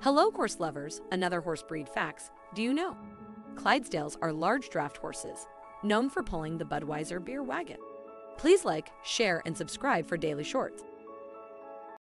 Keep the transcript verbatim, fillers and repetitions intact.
Hello, horse lovers. Another horse breed facts. Do you know? Clydesdales are large draft horses, known for pulling the Budweiser beer wagon. Please like, share, and subscribe for daily shorts.